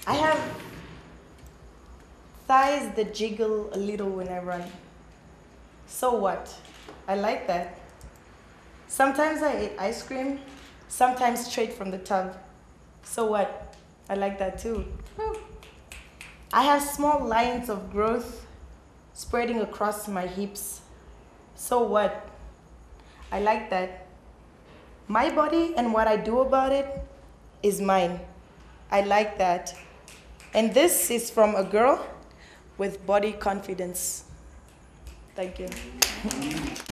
I have thighs that jiggle a little when I run. So what? I like that. Sometimes I eat ice cream, sometimes straight from the tub. So what? I like that too. I have small lines of growth spreading across my hips. So what? I like that. My body and what I do about it is mine. I like that. And this is from a girl with body confidence. Thank you.